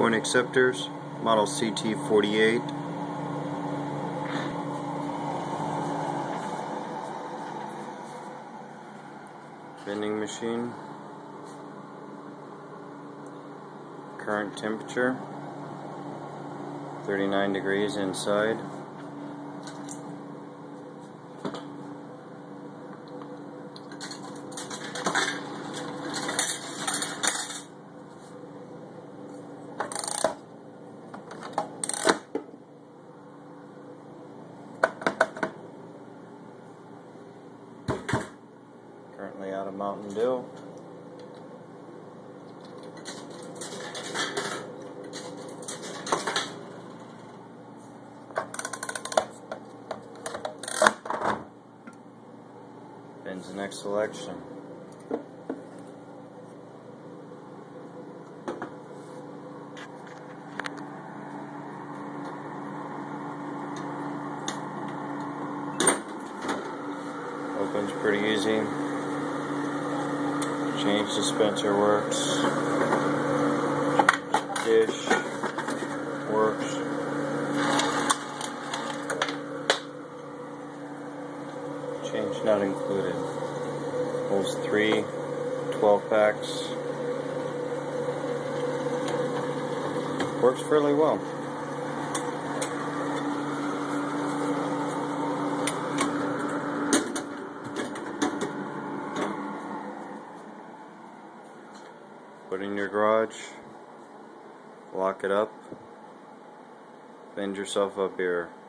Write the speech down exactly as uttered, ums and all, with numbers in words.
Coin acceptors, model C T forty-eight. Vending machine. Current temperature thirty-nine degrees inside. Currently out of Mountain Dew. Ben's the next selection. Opens pretty easy. Change dispenser works. Dish works. Change not included. Holds three twelve packs. Works fairly well. Put in your garage, lock it up, vend yourself a beer.